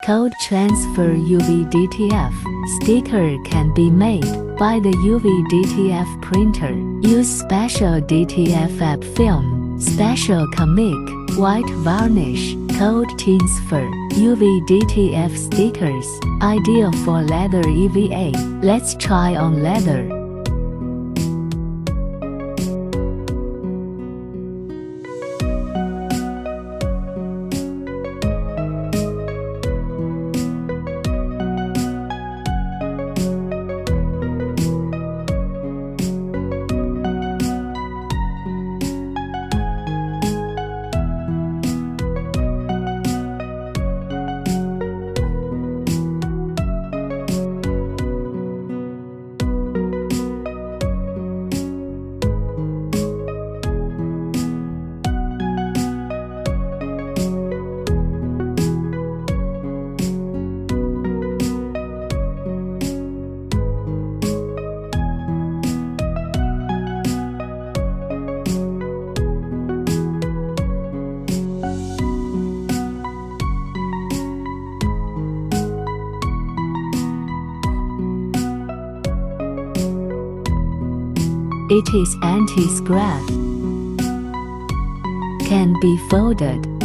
Code transfer UV DTF. Sticker can be made by the UV DTF printer. Use special DTF app film, special comic, white varnish. Code transfer UV DTF stickers. Ideal for leather EVA. Let's try on leather. It is anti-scratch. Can be folded.